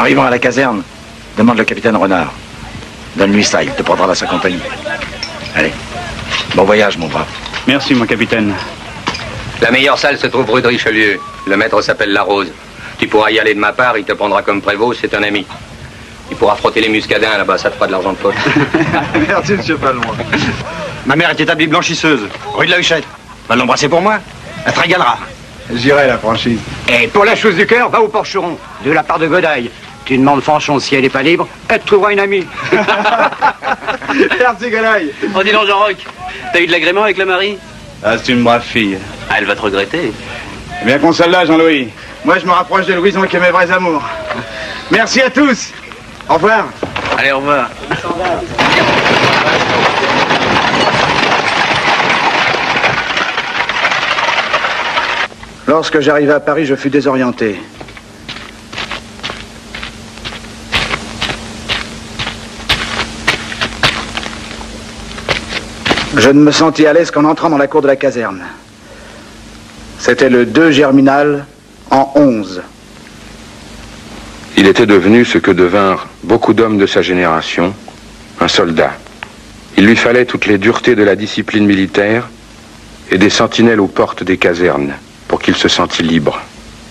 arrivant à la caserne, demande le capitaine Renard. Donne-lui ça, il te prendra dans sa compagnie. Allez, bon voyage, mon brave. Merci, mon capitaine. La meilleure salle se trouve rue de Richelieu. Le maître s'appelle La Rose. Tu pourras y aller de ma part, il te prendra comme prévôt, c'est un ami. Il pourra frotter les muscadins là-bas, ça te fera de l'argent de poche. Merci, monsieur Palmois. Ma mère est établie blanchisseuse, rue de la Huchette. Va l'embrasser pour moi, elle te régalera. J'irai la franchise. Et pour la chose du cœur, va au porcheron, de la part de Godaille. Tu demandes Fanchon si elle n'est pas libre, elle te trouvera une amie. Merci, Godaille. Oh, dis donc, Jean-Roch, t'as eu de l'agrément avec la Marie? Ah, c'est une brave fille. Ah, elle va te regretter. Bien qu'on soit là, Jean-Louis. Moi, je me rapproche de Louison qui est mes vrais amours. Merci à tous. Au revoir. Allez, au revoir. Lorsque j'arrivai à Paris, je fus désorienté. Je ne me sentis à l'aise qu'en entrant dans la cour de la caserne. C'était le 2 Germinal en 11. Il était devenu ce que devinrent beaucoup d'hommes de sa génération, un soldat. Il lui fallait toutes les duretés de la discipline militaire et des sentinelles aux portes des casernes pour qu'il se sentît libre.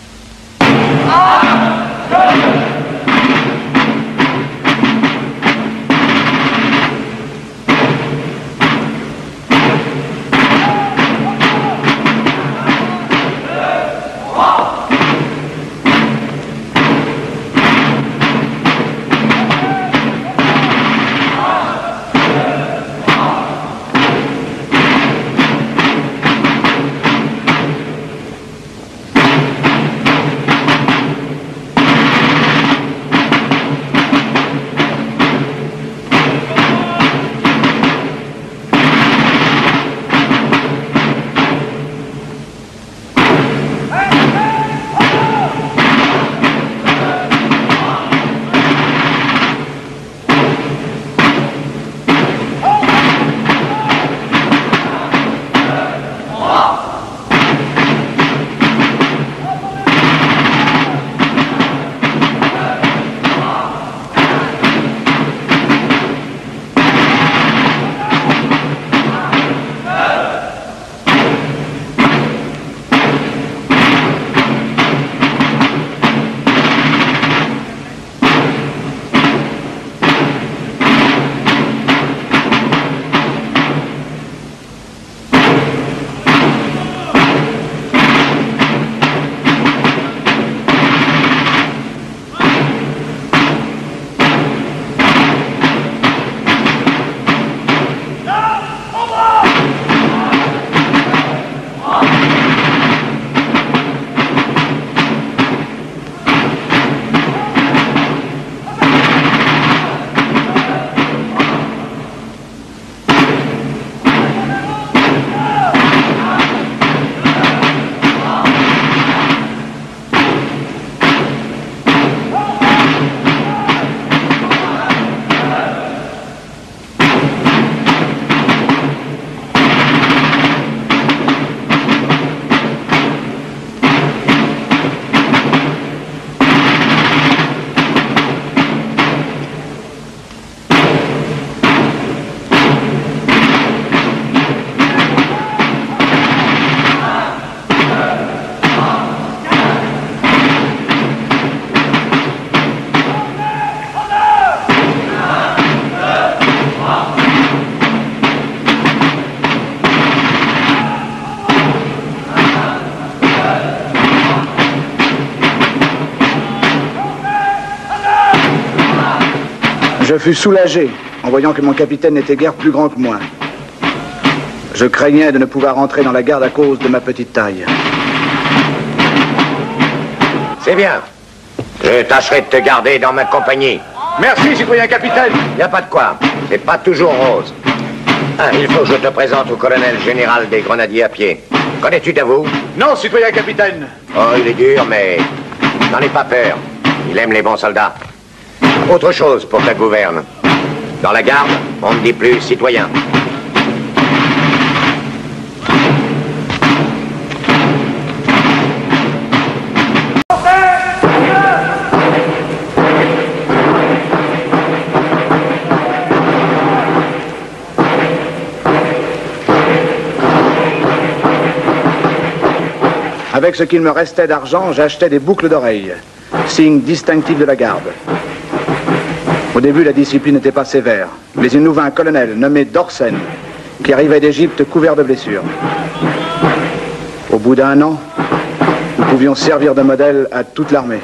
Je fus soulagé en voyant que mon capitaine n'était guère plus grand que moi. Je craignais de ne pouvoir entrer dans la garde à cause de ma petite taille. C'est bien. Je tâcherai de te garder dans ma compagnie. Merci, citoyen capitaine. Y a pas de quoi. C'est pas toujours rose. Ah, il faut que je te présente au colonel général des grenadiers à pied. Connais-tu Davout? Non, citoyen capitaine. Oh, il est dur, mais n'en aie pas peur. Il aime les bons soldats. Autre chose pour ta gouverne. Dans la garde, on ne dit plus citoyen. Avec ce qu'il me restait d'argent, j'achetais des boucles d'oreilles, signe distinctif de la garde. Au début, la discipline n'était pas sévère, mais il nous vint un colonel nommé Dorsen, qui arrivait d'Égypte couvert de blessures. Au bout d'1 an, nous pouvions servir de modèle à toute l'armée.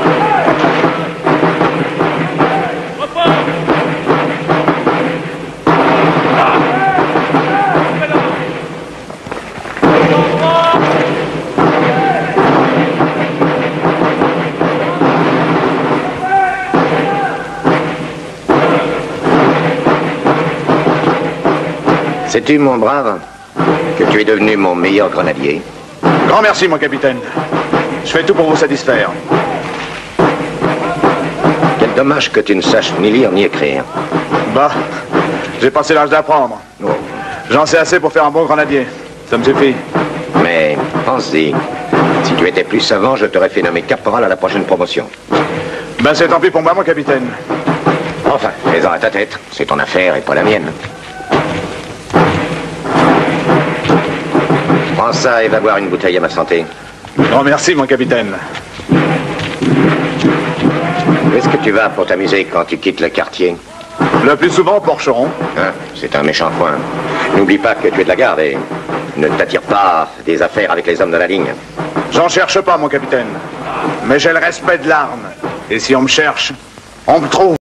Sais-tu, mon brave, que tu es devenu mon meilleur grenadier? Grand merci, mon capitaine. Je fais tout pour vous satisfaire. Quel dommage que tu ne saches ni lire ni écrire. Bah, j'ai passé l'âge d'apprendre. Oh. J'en sais assez pour faire un bon grenadier. Ça me suffit. Mais pense-y, si tu étais plus savant, je t'aurais fait nommer caporal à la prochaine promotion. Ben c'est tant pis pour moi, mon capitaine. Enfin, fais-en à ta tête. C'est ton affaire et pas la mienne. Prends ça et va boire une bouteille à ma santé. Grand merci, mon capitaine. Où est-ce que tu vas pour t'amuser quand tu quittes le quartier? Le plus souvent au Porcheron. Hein, c'est un méchant coin. N'oublie pas que tu es de la garde et ne t'attire pas des affaires avec les hommes de la ligne. J'en cherche pas, mon capitaine. Mais j'ai le respect de l'arme. Et si on me cherche, on me trouve.